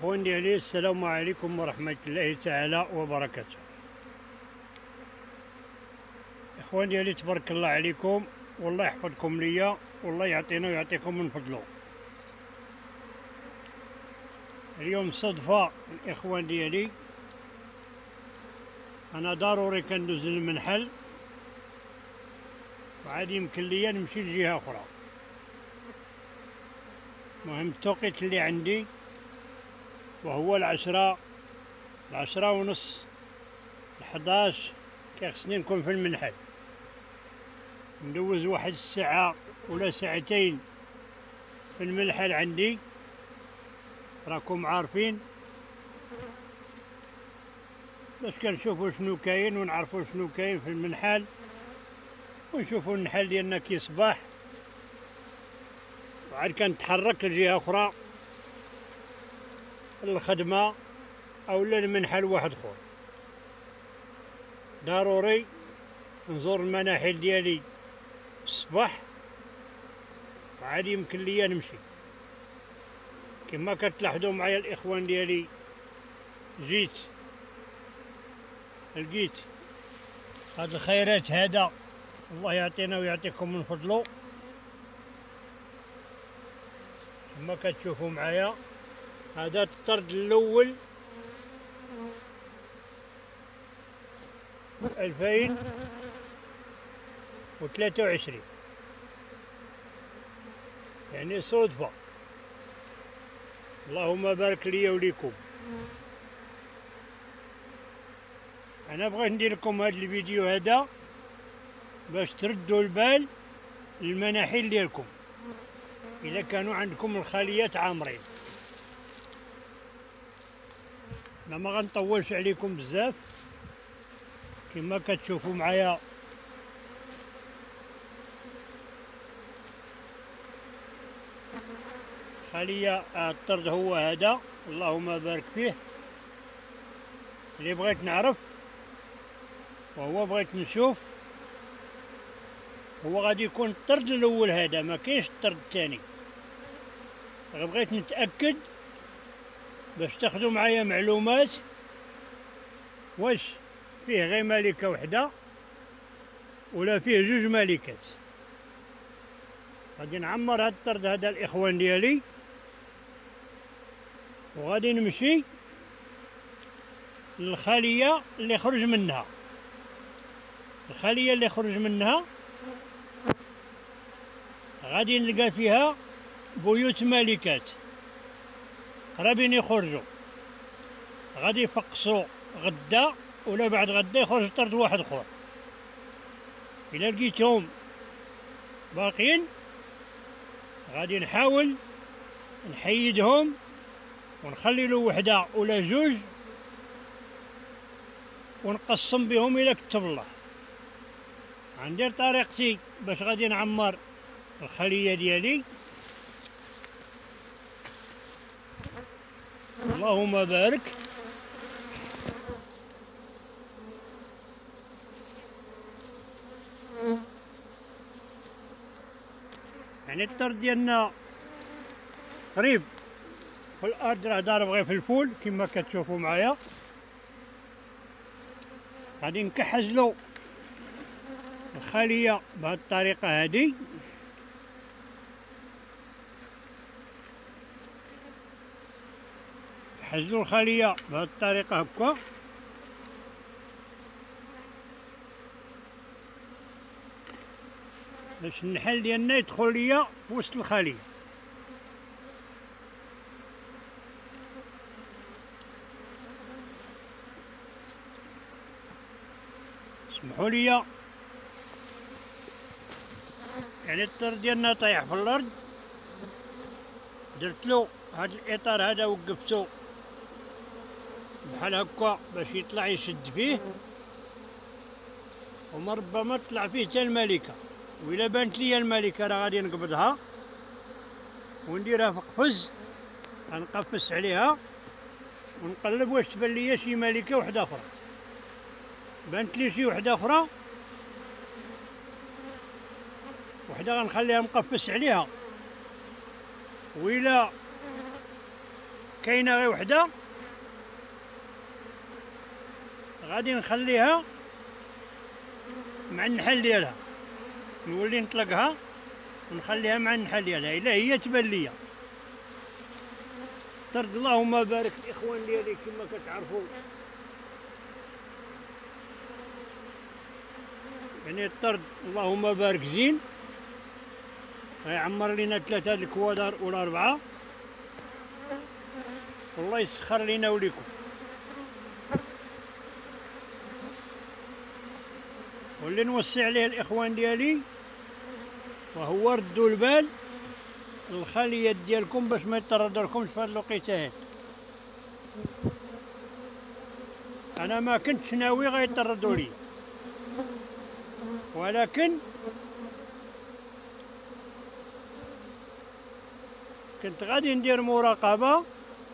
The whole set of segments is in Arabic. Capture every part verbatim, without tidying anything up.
إخواني ديالي، السلام عليكم ورحمة الله تعالى وبركاته. إخواني ديالي، تبارك الله عليكم، والله يحفظكم ليا، والله يعطينا ويعطيكم من فضله. اليوم صدفة الإخوان ديالي، أنا ضروري كندوز للمنحل، وعاد يمكن ليا نمشي لجهة أخرى. المهم التوقيت اللي عندي وهو العشرة العشرة ونص الحداش، كيخصني نكون في المنحل. ندوز واحد الساعة ولا ساعتين في المنحل عندي، راكم عارفين، باش كنشوفوا شنو كاين ونعرفوا شنو كاين في المنحل، ونشوفوا النحل ديالنا كي صباح، وعاد كنتحرك لجهة أخرى للخدمة أو للمنحل واحد اخر. ضروري نزور المناحل ديالي الصباح، وعاد يمكن ليا نمشي. كما كتلاحظوا معايا الإخوان ديالي، جيت لقيت هاد الخيرات، هذا الله يعطينا ويعطيكم من فضله. كما كتشوفوا معايا، هذا الطرد الأول ألفين وثلاثة وعشرين، يعني صدفة. اللهم بارك لي وليكم. أنا بغيت ندير لكم هذا الفيديو هذا باش تردوا البال للمناحل ديالكم إذا كانوا عندكم الخليات عامرين. أنا ما غنطولش عليكم بزاف. كما كتشوفوا معايا خلية الطرد هو هذا، اللهم بارك فيه. اللي بغيت نعرف وهو بغيت نشوف، هو غادي يكون الطرد الاول هذا، ما كاينش الطرد الثاني. بغيت نتاكد باش تاخذوا معايا معلومات، واش فيه غير ملكه وحده ولا فيه جوج ملكات. غادي نعمر هاد الطرد هذا الاخوان ديالي، وغادي نمشي للخليه اللي خرج منها. الخليه اللي خرج منها غادي نلقى فيها بيوت ملكات قرابين يخرجوا. غادي يفقسوا غدا ولا بعد غدا يخرج طرد واحد اخر. الا لقيتهم باقيين غادي نحاول نحيدهم ونخلي له وحده ولا جوج ونقسم بهم الى كتب الله. غندير طريقتي باش غادي نعمر الخليه ديالي. اللهم بارك. يعني الطرد ديالنا قريب في الارض، راه ضارب غير في الفول كما كتشوفوا معايا. غادي نكحزلو الخليه بهذه الطريقه هذه. نحزلو الخليه بهذه الطريقه هكا، باش النحل ديالنا يدخل ليا في وسط الخليه. اسمحوا لي، يعني الطرد ديالنا طايح في الارض، درت له هذا الاطار هذا، وقفتو بحال هكا باش يطلع يشد فيه، وما ربما طلع فيه حتى الملكه. وإلا بانت لي الملكه راه غادي نقبضها ونديرها في قفز، غنقفز عليها ونقلب واش تبان لي شي ملكه وحده اخرى. بانت لي شي وحده اخرى، وحده غنخليها مقفز عليها، وإلا كاينه غير وحده غادي نخليها مع النحل ديالها، نولي نطلقها ونخليها مع النحل ديالها الا هي تبان ليا. طرد اللهم بارك الاخوان ديالي كما كتعرفوا، يعني الطرد اللهم بارك زين، غيعمر لينا ثلاثة د الكوادر ولا أربعة، والله يسخر لينا وليكم. واللي نوصي عليه الإخوان ديالي وهو ردوا البال الخليات ديالكم باش ما يطردولكمش في هاد الوقيته هاد. أنا ما كنتش ناوي غيطردوا لي، ولكن كنت غادي ندير مراقبة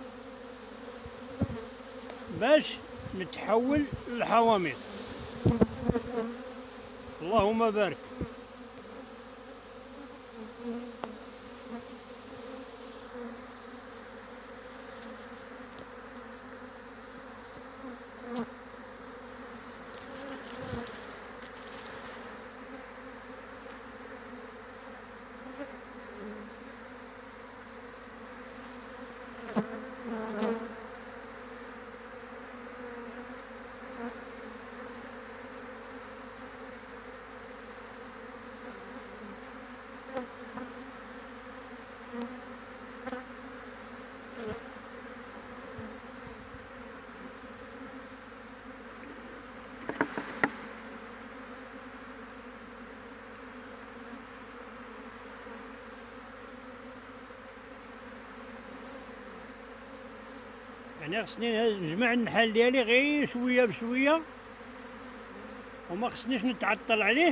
باش نتحول للحوامض. اللهم بارك. يعني خصني نجمع النحال ديالي غير شويه بشويه، وما خصنيش نتعطل عليه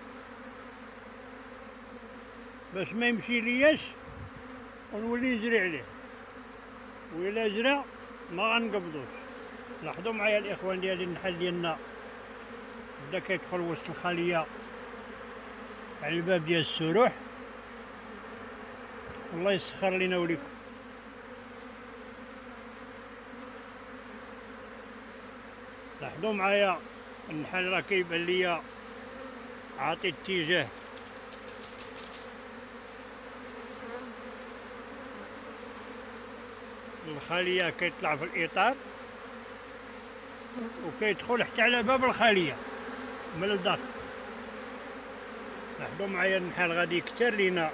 باش ما يمشي لياش ونولي نجري عليه، وإلا جرى ما غنقبضوش. لاحظوا معايا الاخوان ديالي النحال ديالنا بدا كيدخل وسط الخليه على الباب ديال السروح، الله يسخر لينا وليكم. لاحظوا معايا النحال راه كيبان ليا عاطي اتجاه الخليه، كيطلع في الاطار وكيدخل حتى على باب الخليه من الدار. لاحظوا معايا النحال غادي يكثر لينا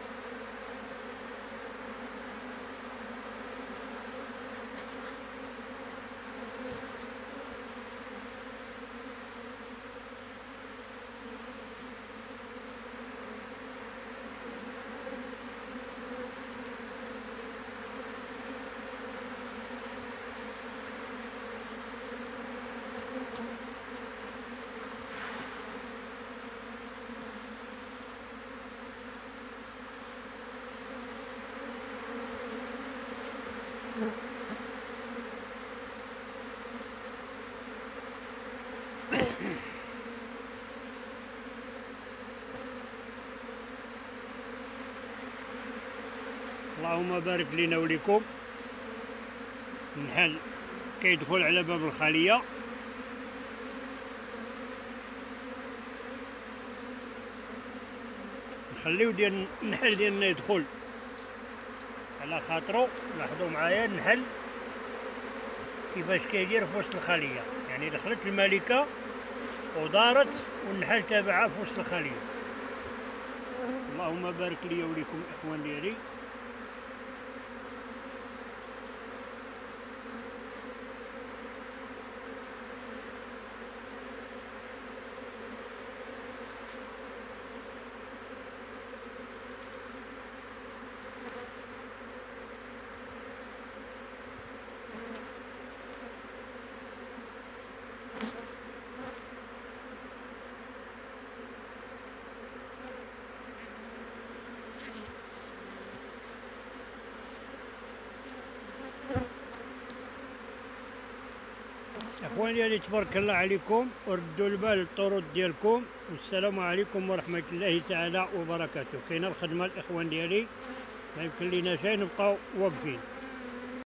اللهم بارك لينا وليكم. النحال كيدخل على باب الخليه، نخليو ديال النحل ديالنا يدخل على خاطرو. لاحظوا معايا النحل كيفاش كيدير في وسط الخليه، يعني دخلت الملكه ودارت والنحل تابعها في وسط الخليه. اللهم بارك لي وليكم الاخوان ديالي. اخواني ديالي تبارك الله عليكم، وردوا البال الطرود ديالكم، والسلام عليكم ورحمه الله تعالى وبركاته. كاينه الخدمه الاخوان ديالي ما يمكن لينا شي نبقاو واقفين.